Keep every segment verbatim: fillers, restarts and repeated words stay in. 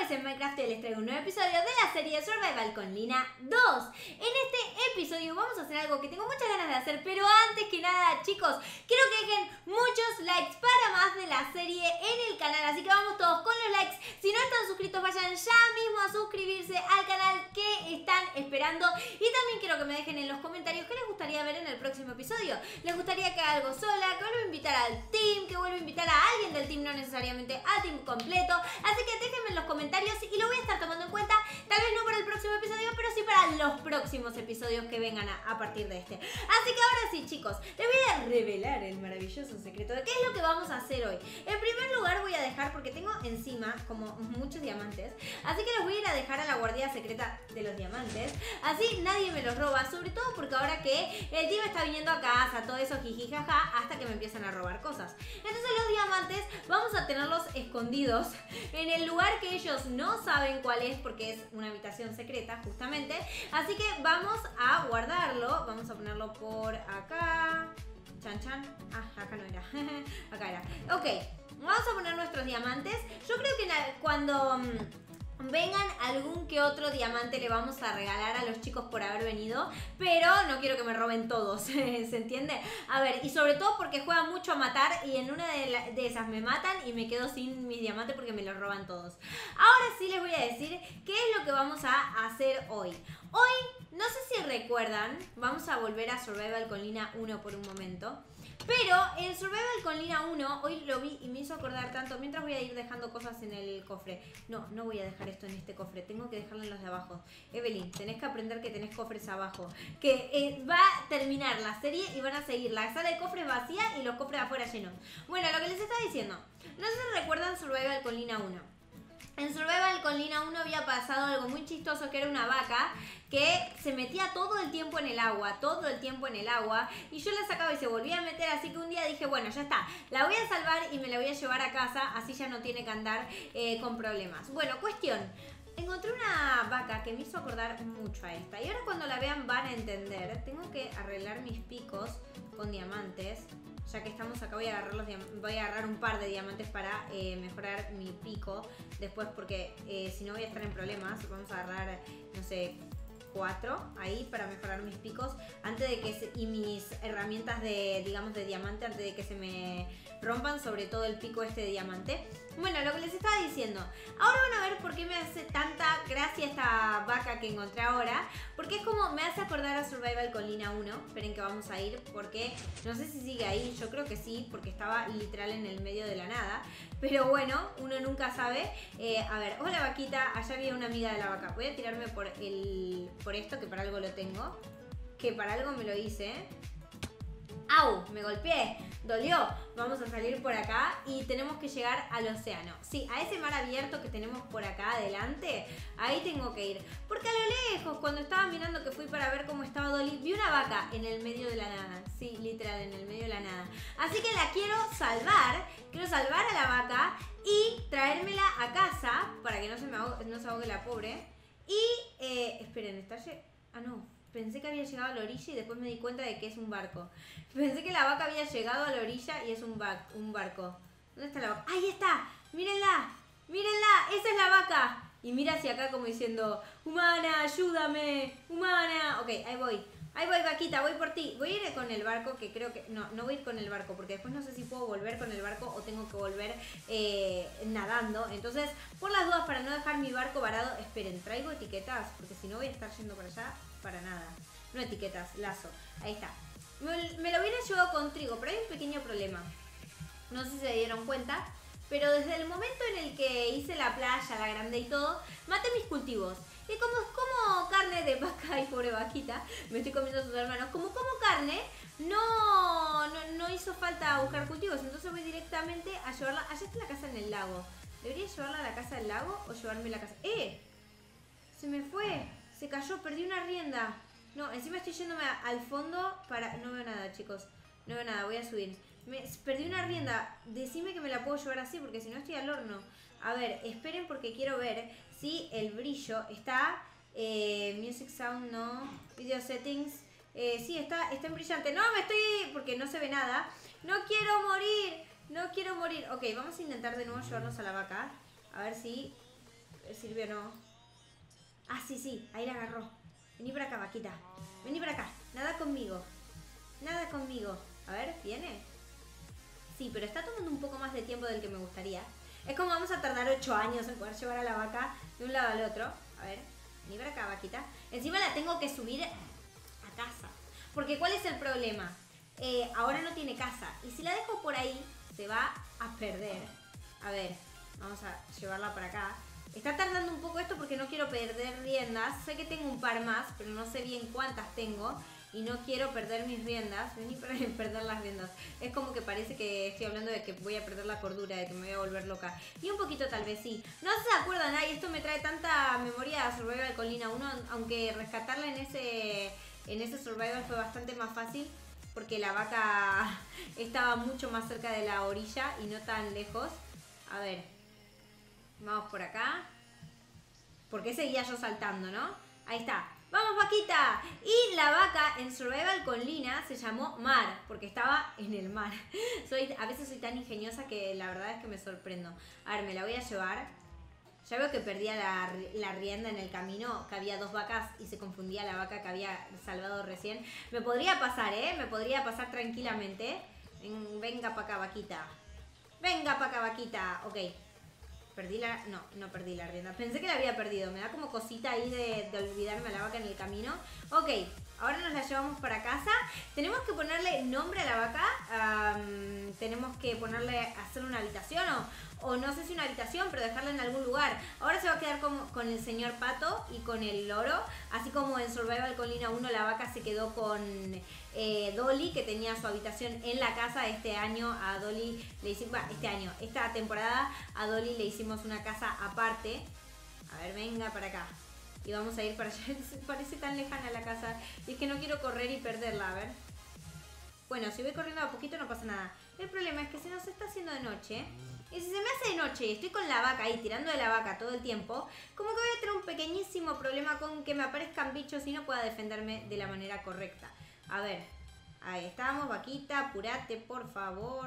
vez en Minecraft les traigo un nuevo episodio de la serie Survival con Lina dos. En este episodio vamos a hacer algo que tengo muchas ganas de hacer, pero antes que nada, chicos, quiero que dejen muchos likes para más de la serie en el canal, así que vamos todos con los likes. Si no están suscritos, vayan ya mismo a suscribirse al canal que están esperando. Y también quiero que me dejen en los comentarios qué les gustaría ver en el próximo episodio. ¿Les gustaría que haga algo sola, que vuelva a invitar al team, que vuelva a invitar a alguien del team, no necesariamente al team completo? Así que déjenme en los comentarios y lo voy a estar tomando en cuenta, tal vez no para el próximo episodio, pero sí para los próximos episodios que vengan a, a partir de este. Así que ahora sí, chicos, les voy a revelar el maravilloso secreto de qué es lo que vamos a hacer hoy. En primer lugar voy a dejar, porque tengo encima como muchos diamantes, así que los voy a ir a dejar a la guardia secreta de los diamantes, así nadie me los roba, sobre todo porque ahora que el team está viniendo a casa, todo eso jijijaja, hasta que me empiezan a robar cosas. Entonces los diamantes vamos a tenerlos escondidos en el lugar que ellos no saben cuál es, porque es una habitación secreta justamente. Así que vamos a guardarlo, vamos a ponerlo por acá. Chan chan, ah, acá no era, acá era. Ok, vamos a poner nuestros diamantes. Yo creo que cuando vengan algún que otro diamante le vamos a regalar a los chicos por haber venido, pero no quiero que me roben todos, ¿se entiende? A ver, y sobre todo porque juegan mucho a matar y en una de, la, de esas me matan y me quedo sin mis diamantes porque me los roban todos. Ahora sí les voy a decir qué es lo que vamos a hacer hoy. Hoy, no sé si recuerdan, vamos a volver a Survival con Lina uno por un momento. Pero en Survival con Lina uno, hoy lo vi y me hizo acordar tanto. Mientras voy a ir dejando cosas en el cofre. No, no voy a dejar esto en este cofre. Tengo que dejarlo en los de abajo. Evelyn, tenés que aprender que tenés cofres abajo. Que eh, va a terminar la serie y van a seguir la sala de cofres vacía y los cofres afuera llenos. Bueno, lo que les estaba diciendo. No sé si recuerdan Survival con Lina uno. En Survival con Lina uno había pasado algo muy chistoso, que era una vaca que se metía todo el tiempo en el agua, todo el tiempo en el agua, y yo la sacaba y se volvía a meter, así que un día dije, bueno, ya está, la voy a salvar y me la voy a llevar a casa, así ya no tiene que andar eh, con problemas. Bueno, cuestión, encontré una vaca que me hizo acordar mucho a esta, y ahora cuando la vean van a entender. Tengo que arreglar mis picos con diamantes. Ya que estamos acá voy a agarrar, los voy a agarrar un par de diamantes para eh, mejorar mi pico después, porque eh, si no voy a estar en problemas. Vamos a agarrar, no sé, cuatro ahí para mejorar mis picos antes de que se, y mis herramientas de, digamos, de diamante, antes de que se me rompan, sobre todo el pico este de diamante. Bueno, lo que les estaba diciendo, ahora van a ver por qué me hace tanta gracia esta vaca que encontré ahora, porque es como, me hace acordar a Survival con Lina uno. Esperen que vamos a ir, porque no sé si sigue ahí, yo creo que sí, porque estaba literal en el medio de la nada, pero bueno, uno nunca sabe. eh, a ver, hola vaquita, allá había una amiga de la vaca. Voy a tirarme por el por esto, que para algo lo tengo, que para algo me lo hice. ¡Au! Me golpeé, dolió. Vamos a salir por acá y tenemos que llegar al océano. Sí, a ese mar abierto que tenemos por acá adelante, ahí tengo que ir. Porque a lo lejos, cuando estaba mirando, que fui para ver cómo estaba Dolly, vi una vaca en el medio de la nada. Sí, literal, en el medio de la nada. Así que la quiero salvar, quiero salvar a la vaca y traérmela a casa para que no se me ahogue, no se ahogue la pobre. Y, eh, esperen, está... Ah, no. Pensé que había llegado a la orilla y después me di cuenta de que es un barco. Pensé que la vaca había llegado a la orilla y es un, ba un barco. ¿Dónde está la vaca? ¡Ahí está! ¡Mírenla! ¡Mírenla! ¡Esa es la vaca! Y mira hacia acá como diciendo, humana, ayúdame, humana. Ok, ahí voy. Ahí voy, vaquita, voy por ti. Voy a ir con el barco, que creo que... No, no voy a ir con el barco, porque después no sé si puedo volver con el barco o tengo que volver eh, nadando. Entonces, por las dudas, para no dejar mi barco varado, esperen, traigo etiquetas, porque si no voy a estar yendo para allá para nada. No etiquetas, lazo. Ahí está. Me, me lo hubiera llevado con trigo, pero hay un pequeño problema. No sé si se dieron cuenta, pero desde el momento en el que hice la playa, la grande y todo, maté mis cultivos. Y como como carne de vaca y pobre vaquita, me estoy comiendo a sus hermanos, como como carne, no, no, no hizo falta buscar cultivos. Entonces voy directamente a llevarla. Allá está la casa en el lago. ¿Debería llevarla a la casa del lago o llevarme la casa? ¡Eh! Se me fue. Se cayó, perdí una rienda. No, encima estoy yéndome al fondo para... No veo nada, chicos. No veo nada, voy a subir. Me... Perdí una rienda. Decime que me la puedo llevar así, porque si no estoy al horno. A ver, esperen, porque quiero ver si el brillo está... Eh, music sound, no. Video settings. Eh, sí, está, está en brillante. No, me estoy... Porque no se ve nada. No quiero morir. No quiero morir. Ok, vamos a intentar de nuevo llevarnos a la vaca. A ver si... ¿Sirve o no? Ah, sí, sí, ahí la agarró. Vení para acá, vaquita. Vení para acá. Nada conmigo. Nada conmigo. A ver, ¿viene? Sí, pero está tomando un poco más de tiempo del que me gustaría. Es como vamos a tardar ocho años en poder llevar a la vaca de un lado al otro. A ver, vení para acá, vaquita. Encima la tengo que subir a casa. Porque ¿cuál es el problema? Eh, ahora no tiene casa. Y si la dejo por ahí, se va a perder. A ver, vamos a llevarla para acá. Está tardando un poco esto porque no quiero perder riendas. Sé que tengo un par más, pero no sé bien cuántas tengo. Y no quiero perder mis riendas. Vení para perder las riendas. Es como que parece que estoy hablando de que voy a perder la cordura, de que me voy a volver loca. Y un poquito tal vez sí. No se acuerdan, ay, esto me trae tanta memoria a Survival con Lina uno. Aunque rescatarla en ese, en ese Survival fue bastante más fácil. Porque la vaca estaba mucho más cerca de la orilla y no tan lejos. A ver. Vamos por acá. ¿Por qué seguía yo saltando, no? Ahí está. ¡Vamos, vaquita! Y la vaca en Survival con Lina se llamó Mar, porque estaba en el mar. Soy, a veces soy tan ingeniosa que la verdad es que me sorprendo. A ver, me la voy a llevar. Ya veo que perdía la, la rienda en el camino, que había dos vacas y se confundía la vaca que había salvado recién. Me podría pasar, ¿eh? Me podría pasar tranquilamente. Venga para acá, vaquita. Venga para acá, vaquita. Ok. Perdí la... No, no perdí la rienda. Pensé que la había perdido. Me da como cosita ahí de, de olvidarme a la vaca en el camino. Ok, ahora nos la llevamos para casa. Tenemos que ponerle nombre a la vaca. Um, tenemos que ponerle... Hacer una habitación o... O no sé si una habitación, pero dejarla en algún lugar. Ahora se va a quedar con, con el señor Pato y con el loro. Así como en Survival con Lina uno la vaca se quedó con eh, Dolly, que tenía su habitación en la casa. Este año a Dolly le hicimos... Bueno, este año, esta temporada a Dolly le hicimos una casa aparte. A ver, venga para acá. Y vamos a ir para allá. Parece tan lejana la casa. Y es que no quiero correr y perderla, a ver. Bueno, si voy corriendo a poquito no pasa nada. El problema es que se nos está haciendo de noche. Y si se me hace de noche y estoy con la vaca ahí tirando de la vaca todo el tiempo, como que voy a tener un pequeñísimo problema con que me aparezcan bichos y no pueda defenderme de la manera correcta. A ver, ahí estamos, vaquita, apurate por favor.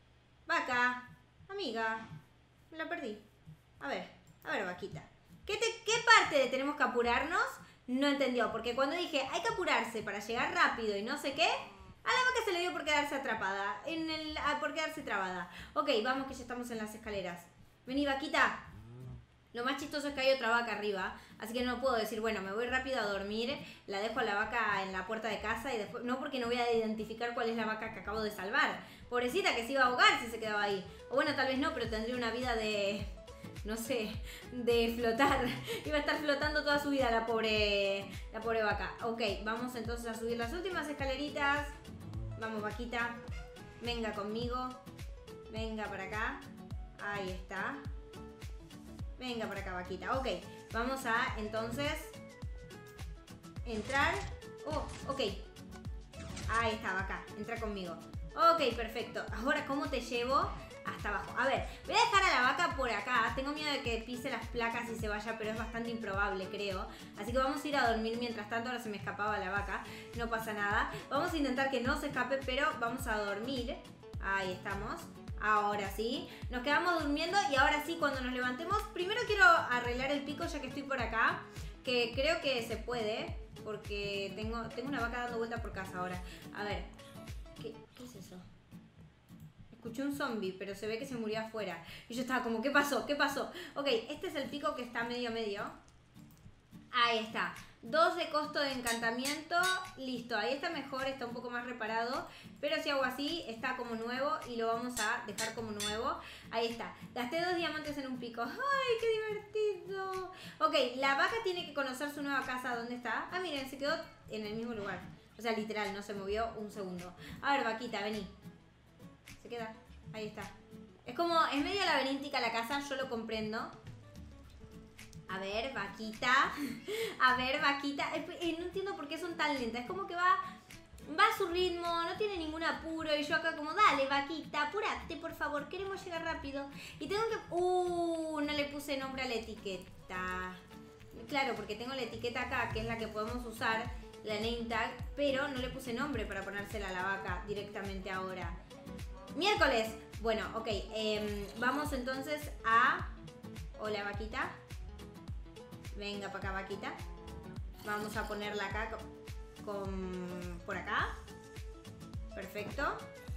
Vaca, amiga, me la perdí. A ver, a ver, vaquita. ¿Qué, te, ¿Qué parte de tenemos que apurarnos? No entendió, porque cuando dije hay que apurarse para llegar rápido y no sé qué... A la vaca se le dio por quedarse atrapada, en el, por quedarse trabada. Ok, vamos que ya estamos en las escaleras. Vení, vaquita. Lo más chistoso es que hay otra vaca arriba, así que no puedo decir, bueno, me voy rápido a dormir, la dejo a la vaca en la puerta de casa y después... No, porque no voy a identificar cuál es la vaca que acabo de salvar. Pobrecita, que se iba a ahogar si se quedaba ahí. O bueno, tal vez no, pero tendría una vida de... No sé, de flotar. Iba a estar flotando toda su vida la pobre, la pobre vaca. Ok, vamos entonces a subir las últimas escaleritas. Vamos, vaquita. Venga conmigo. Venga para acá. Ahí está. Venga para acá, vaquita. Ok, vamos a entonces entrar. Oh, ok. Ahí está, vaca. Entra conmigo. Ok, perfecto. Ahora, ¿cómo te llevo hasta abajo? A ver, voy a dejar a la vaca por acá. Tengo miedo de que pise las placas y se vaya, pero es bastante improbable, creo. Así que vamos a ir a dormir mientras tanto. Ahora se me escapaba la vaca. No pasa nada. Vamos a intentar que no se escape, pero vamos a dormir. Ahí estamos. Ahora sí. Nos quedamos durmiendo y ahora sí, cuando nos levantemos... Primero quiero arreglar el pico ya que estoy por acá. Que creo que se puede. Porque tengo, tengo una vaca dando vuelta por casa ahora. A ver. ¿Qué, qué es eso? Escuché un zombie, pero se ve que se murió afuera. Y yo estaba como, ¿qué pasó? ¿Qué pasó? Ok, este es el pico que está medio medio. Ahí está. Dos de costo de encantamiento. Listo, ahí está mejor, está un poco más reparado. Pero si hago así, está como nuevo y lo vamos a dejar como nuevo. Ahí está. Gasté dos diamantes en un pico. ¡Ay, qué divertido! Ok, la vaca tiene que conocer su nueva casa. ¿Dónde está? Ah, miren, se quedó en el mismo lugar. O sea, literal, no se movió un segundo. A ver, vaquita, vení. Se queda. Ahí está. Es como, es medio laberíntica la casa, yo lo comprendo. A ver, vaquita. A ver, vaquita. Eh, no entiendo por qué son tan lentas. Es como que va, va a su ritmo, no tiene ningún apuro. Y yo acá como, dale, vaquita, apúrate, por favor. Queremos llegar rápido. Y tengo que... Uh, no le puse nombre a la etiqueta. Claro, porque tengo la etiqueta acá, que es la que podemos usar, la name tag. Pero no le puse nombre para ponérsela a la vaca directamente ahora. Miércoles. Bueno, ok. Eh, vamos entonces a... Hola, vaquita. Venga para acá, vaquita. Vamos a ponerla acá con, con por acá. Perfecto.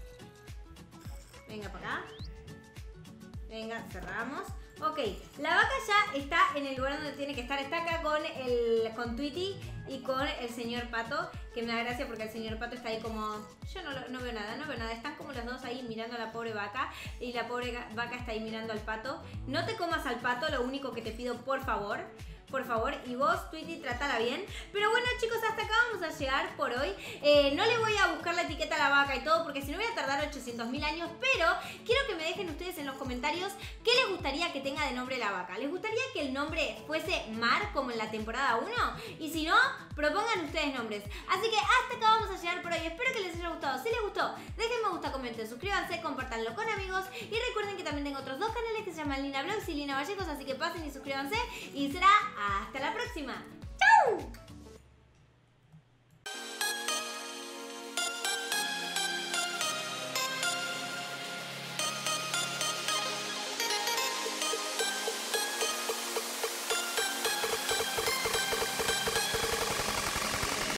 Venga para acá. Venga, cerramos. Ok, la vaca ya está en el lugar donde tiene que estar. Está acá con el con Tweety y con el señor Pato, que me da gracia porque el señor Pato está ahí como... Yo no, no veo nada, no veo nada. Están como los dos ahí mirando a la pobre vaca y la pobre vaca está ahí mirando al pato. No te comas al pato, lo único que te pido, por favor. Por favor, y vos, Tweety, trátala bien. Pero bueno, chicos, hasta acá vamos a llegar por hoy. Eh, no le voy a buscar la etiqueta a la vaca y todo, porque si no voy a tardar ochocientos mil años. Pero quiero que me dejen ustedes en los comentarios qué les gustaría que tenga de nombre la vaca. ¿Les gustaría que el nombre fuese Mar, como en la temporada uno? Y si no, propongan ustedes nombres. Así que hasta acá vamos a llegar por hoy. Espero que les haya gustado. Si les gustó, dejen me gusta, comenten, suscríbanse, compartanlo con amigos. Y recuerden que también tengo otros dos canales que se llaman Lina Vlogs y Lina Vallecos. Así que pasen y suscríbanse. Y será hasta la próxima. ¡Chau!